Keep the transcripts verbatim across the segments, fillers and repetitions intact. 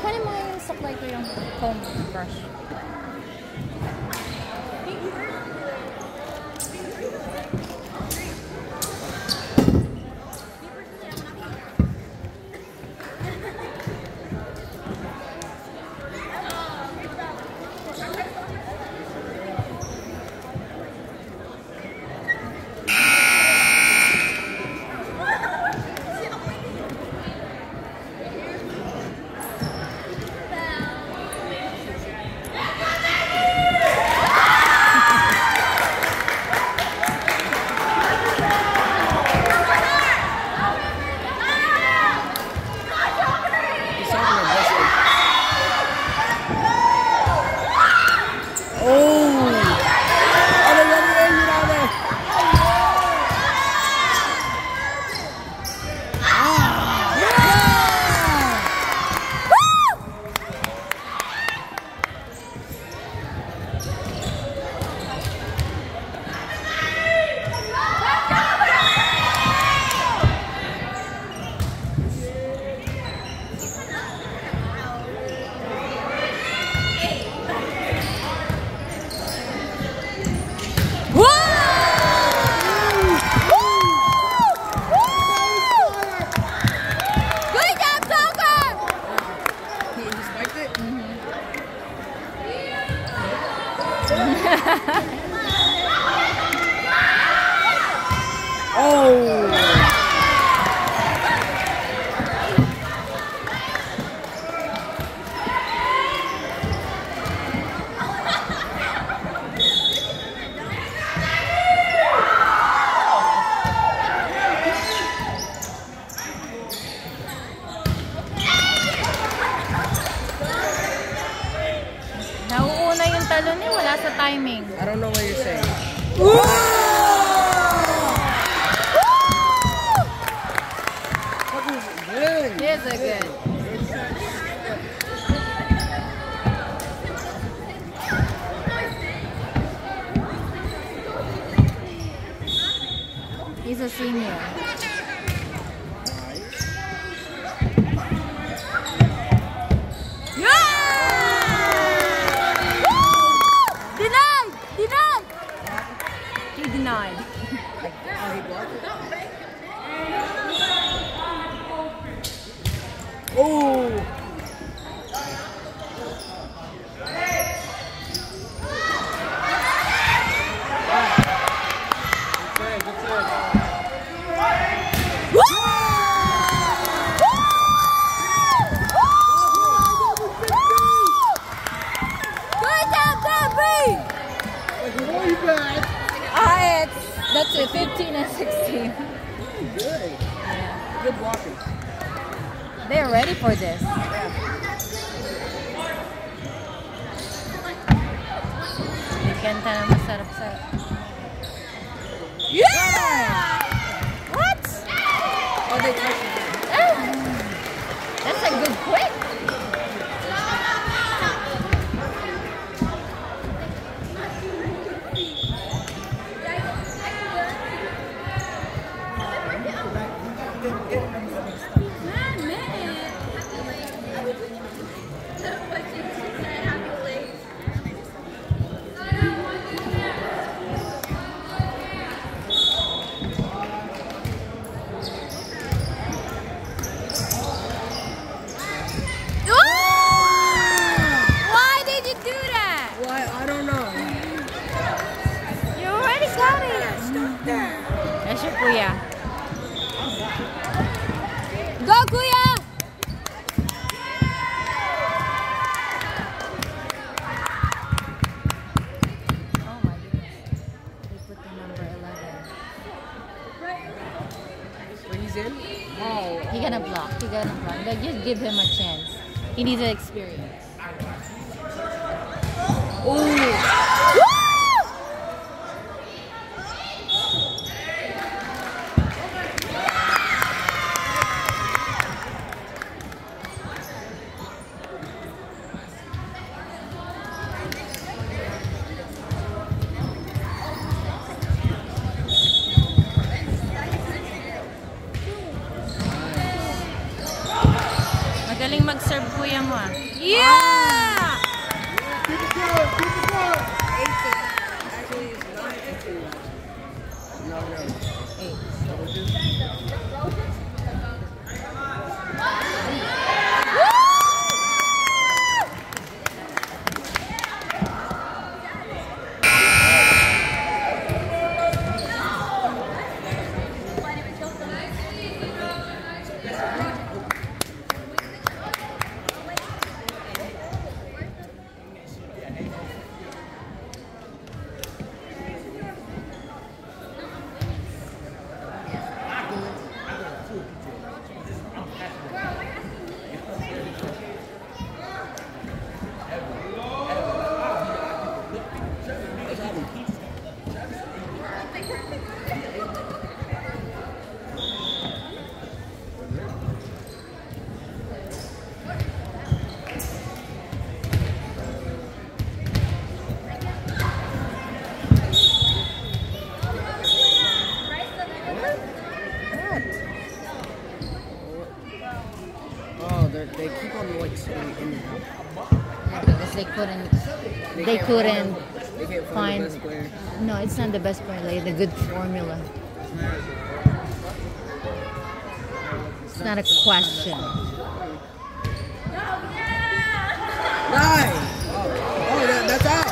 Kunin mo yung supply ko yung comb brush. Timing. I don't know what you're saying. Woo! That was good. Here's a good. He's a senior. Denied. Oh! That's it, fifteen and sixteen. Good. Yeah. Good walking. They're ready for this. Ganda na masarap sa... Yeah! What? Oh, they touched it. Oh. That's a good quick. Kuya. Go, Kuya! Oh my goodness. They put the number eleven. When he's in? Oh. He gonna block. He gonna block. But just give him a chance. He needs an experience. Ooh. Galing mag-serve kuya mo ah. Yeah! Keep it going, keep it going. Actually, it's not eighteen. No, no. Eight. They keep on like staying in and out. Yeah, because they couldn't. They, they couldn't find, they can't find. find the best player. No, it's not the best player. Like the good formula. It's not a question. Nice. Oh, oh that, that's out.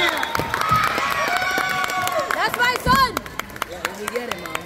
That's my son. Yeah, we get it, mom.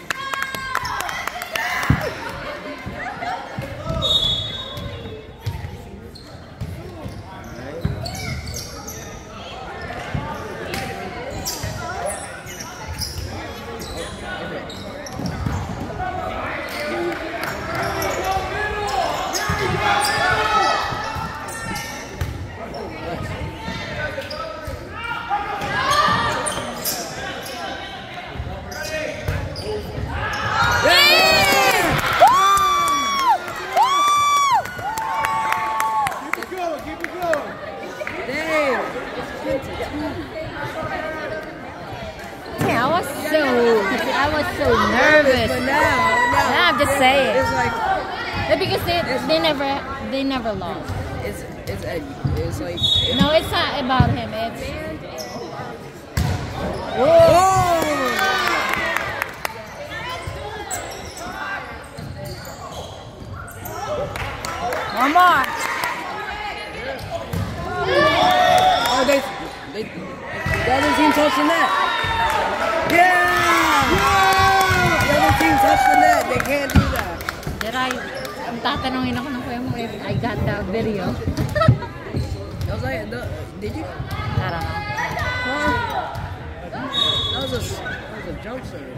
I was so nervous. But now, now, now I'm just saying. It's like because they they never they never lost. It's it's Eddie. It's like it's, no, it's not about him. It's whoa. One more. Oh, they they the other team touched the net. Yeah. The other team touched the net. They can't do that. Did I? I'm tatanungin ako ng kuya mo if I got that video. I was like, the, did you? I don't know. Huh? That was a that was a jump serve.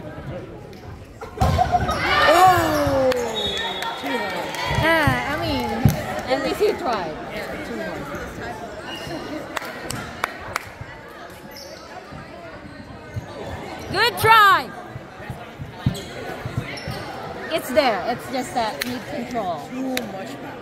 Oh! Too hard. Yeah, I mean, at least you tried. Yeah, too hard. Good try. It's there. It's just that need control. Too much power.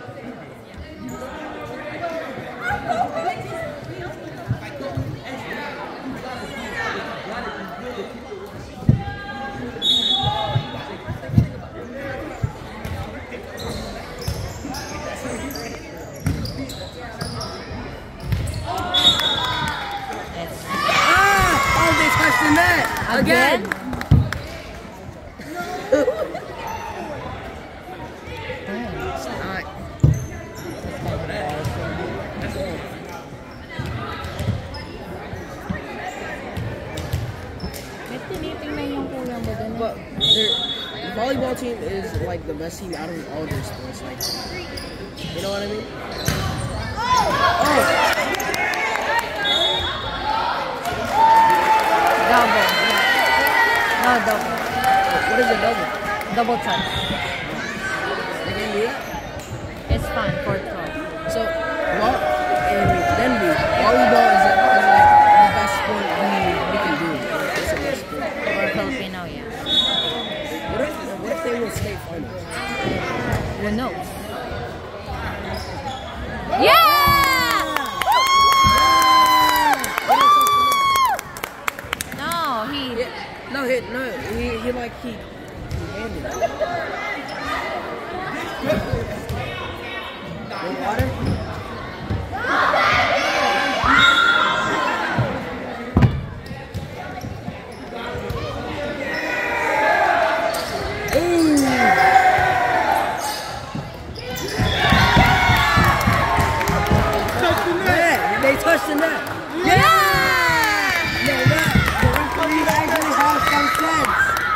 Again? It's not. But the volleyball team is like the best team out of all their sports. Like, you know what I mean? Oh! Double. No, double. What is a double? Double touch. They can do that? It's fine for twelve. So, well, in Denbigh, volleyball is, a, is like the best sport we, we can do. It's the best sport. For Filipino, yeah. What if, what if they win state finals? Who knows? Yeah! No, he, no, he, he like, he, he handed it. No water? Touch the net. Yeah! No, that. The referee actually has some sense.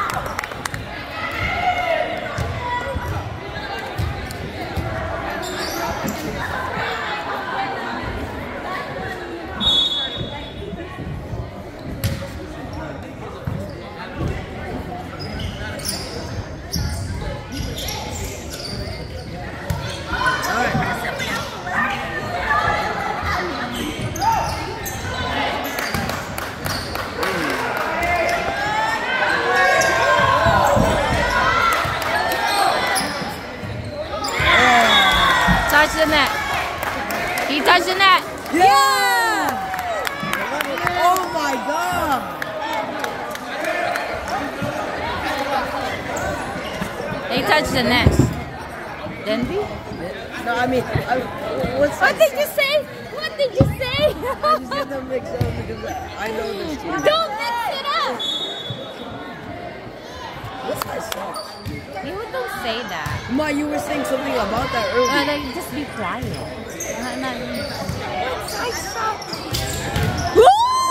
Touch the net. He touched the net. Yeah! Oh my god! They touched the net. Denbigh? No, I mean, I, what's What did you say? What did you say? I just get them mixed up because I know this team. Don't mix it up. What's my song? You don't say that. Ma, you were saying something about that earlier. Uh, like, just be quiet. Not, not, I saw. Woo!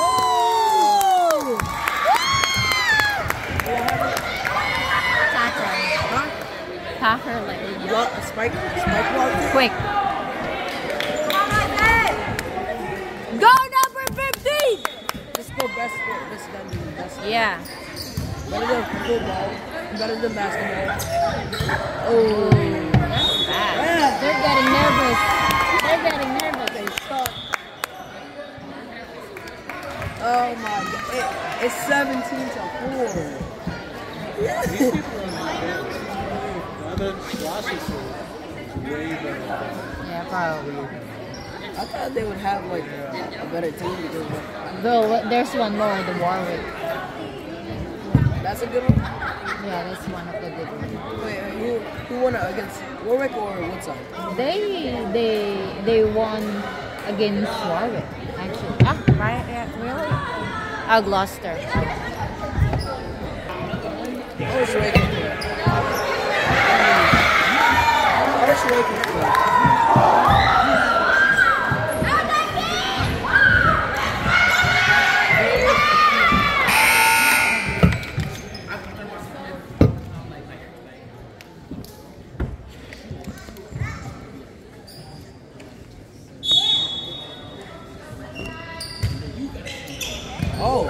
Tap her. Huh? Tap her like. Block, spike, spike block. Quick. Go number fifteen! Just go best foot. This guy be the best. Yeah. Better than football. Better than basketball. Oh. That's bad. Yeah. They're getting nervous. They're getting nervous. They suck. Oh my god. It, it's seventeen to four. These people are other classes are way better. Yeah, probably. I thought they would have like a, a better team because like, Though, there's one more, the Warwick. that's a good one. Yeah, that's one of the good ones. Wait, who who won against Warwick or Woodside? They they they won against Warwick actually. Ah, right? Yeah, really? Ah, Gloucester. How does Reagan play? How does Reagan play? Oh.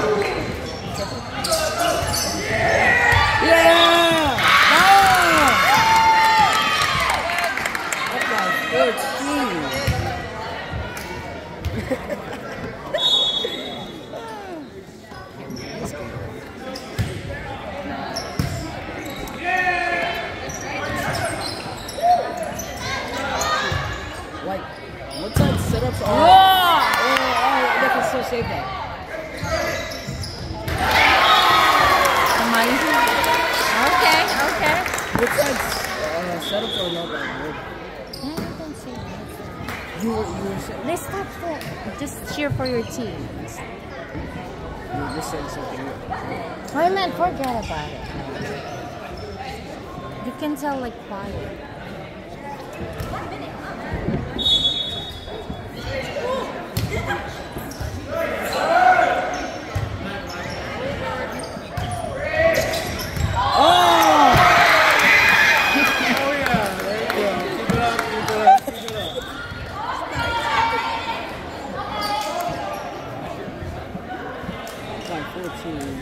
Yeah! Ah! That's my fourteen. Like, what side setups are? Oh, oh, they can still save that. Okay, okay. What side uh, setups are not that good? No, you don't say that. You were, you were saying, Let's stop that. Just cheer for your team. you were just saying something. I meant forget about it. You can tell like quiet.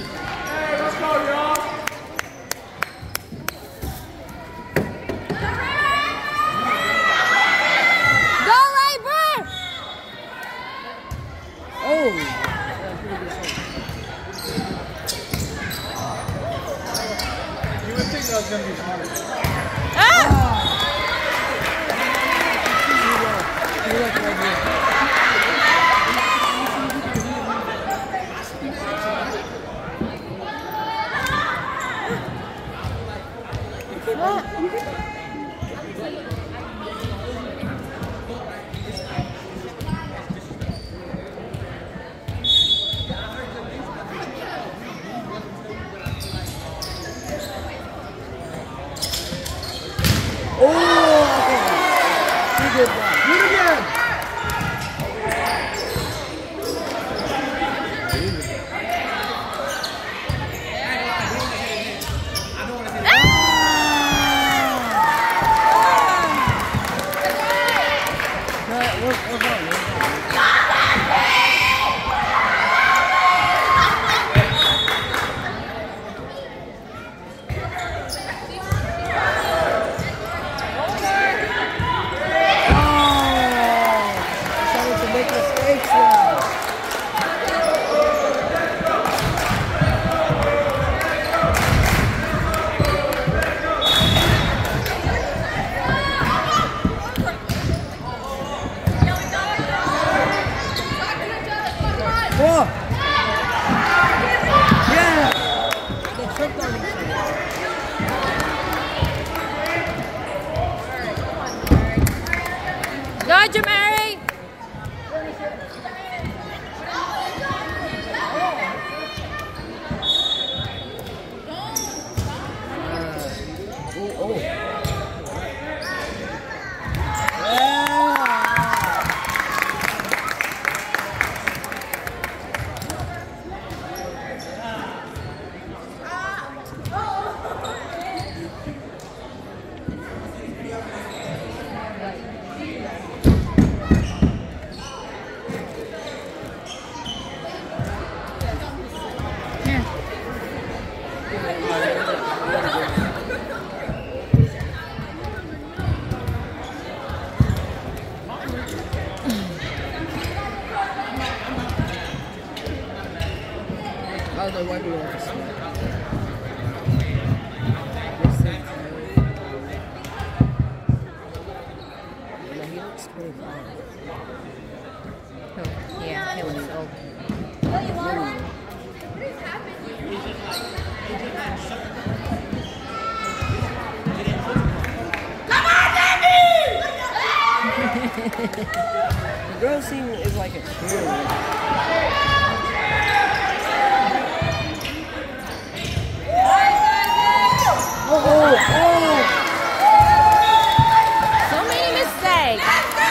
Let's go, y'all! good ball. Do it again. Gotcha, Mary! Oh, oh. I don't know why we want to smoke. He looks pretty fine. Oh, yeah, he looks old. The girl scene is like a cheerleader. Oh, oh, oh. So many mistakes.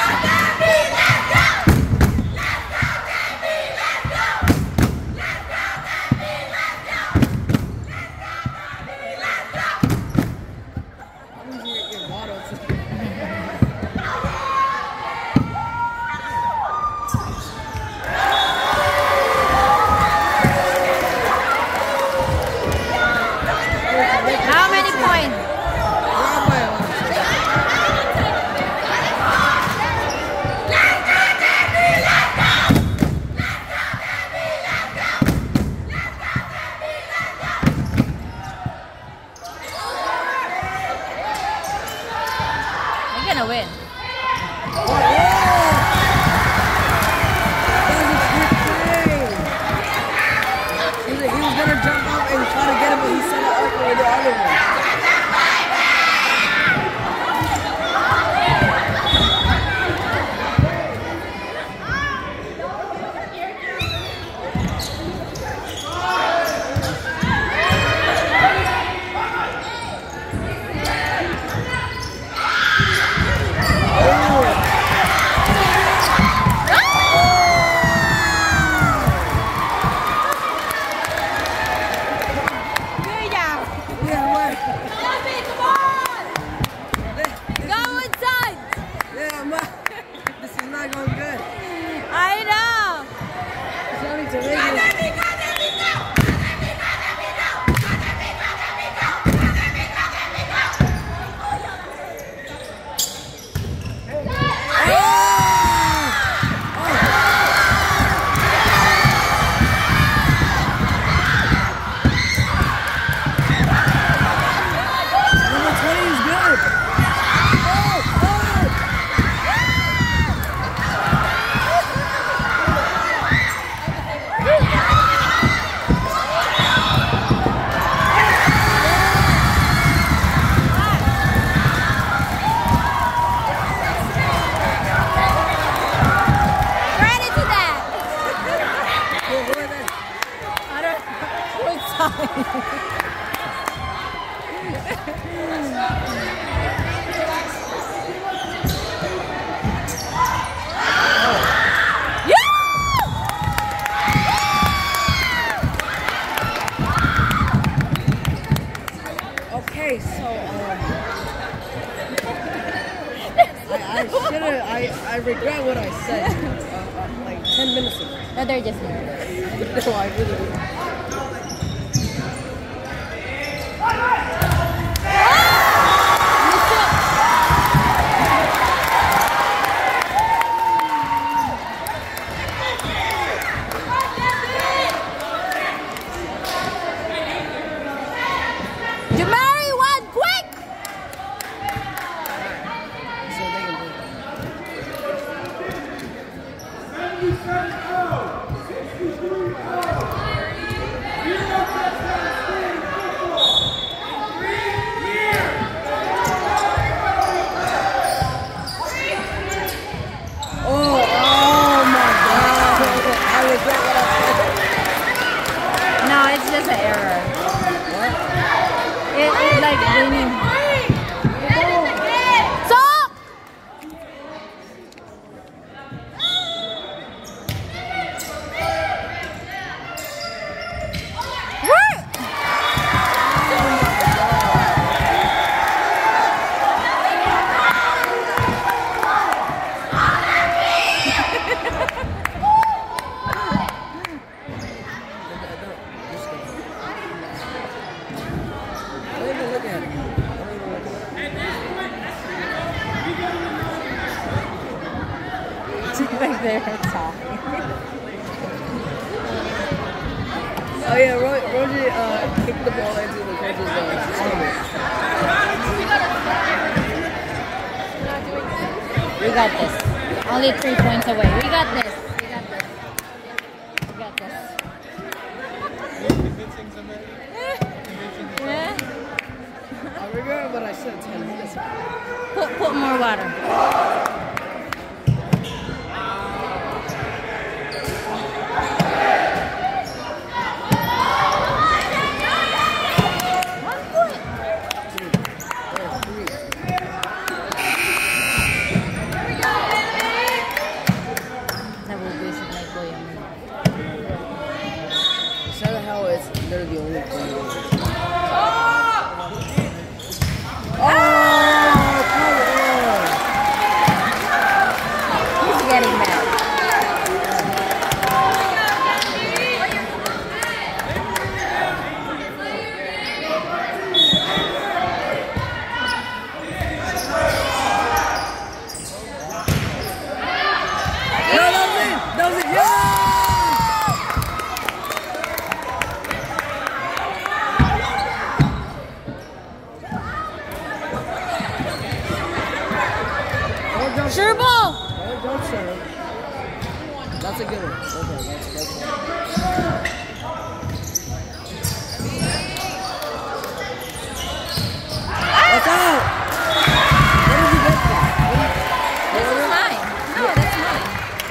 How many points? You're gonna win. He was gonna jump up and try to get him, but he set it up for the other one. I, I regret what I said uh, uh, like ten minutes ago. No, they're just nervous. No, I really do. It's an error. What? It, it's like winning. Stop! What? Like they're talking. Oh yeah, Ro Roger uh, kicked the ball into the coach's stomach. We got this. Only three points away. We got this. We got this. We got this. Yeah. I regret what I said ten minutes ago. Put, put more water. They're the only player. Oh, come on. He's getting mad. No, that was it. That was it. Yeah! Sure ball! Oh, don't serve. That's a good one. Okay, that's, that's one. That's out! Where did you get that? This is mine. No, that's mine.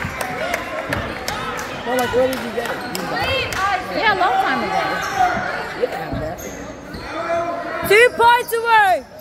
Well, like, where did you get it? You got it? Yeah, a long time ago. You have that. Two points away!